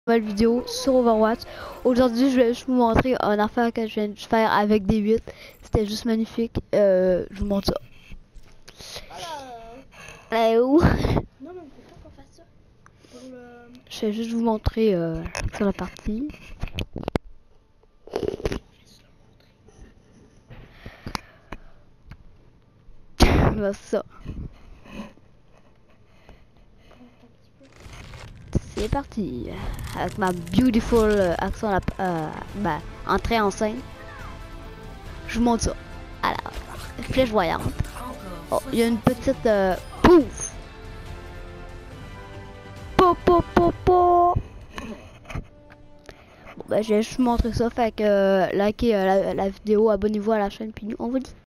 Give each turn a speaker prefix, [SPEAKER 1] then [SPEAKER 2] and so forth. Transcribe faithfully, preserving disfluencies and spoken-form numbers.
[SPEAKER 1] Nouvelle vidéo sur Overwatch. Aujourd'hui, je vais juste vous montrer un affaire que je viens de faire avec D huit. C'était juste magnifique. Euh, je vous montre ça. Allez, où?
[SPEAKER 2] Non, mais on peut pas qu'on fasse ça. Pour le...
[SPEAKER 1] Je vais juste vous montrer euh, sur la partie. Voilà ça. C'est parti. Avec ma beautiful euh, action, la, euh, bah, entrée en scène. Je vous montre ça. Alors, flèche voyante. Oh, il y a une petite euh, pouf. Po, po, po, po. Bon, ben, je vais juste vous montrer ça. Fait que euh, likez euh, la, la vidéo, abonnez-vous à la chaîne, puis nous, on vous dit.